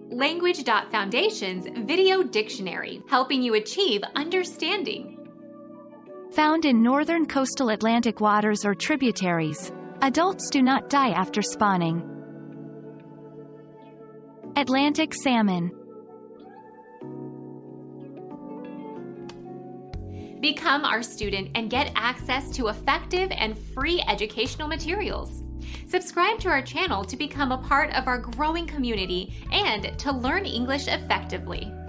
Language.Foundation's Video Dictionary, helping you achieve understanding. Found in northern coastal Atlantic waters or tributaries. Adults do not die after spawning. Atlantic salmon. Become our student and get access to effective and free educational materials. Subscribe to our channel to become a part of our growing community and to learn English effectively.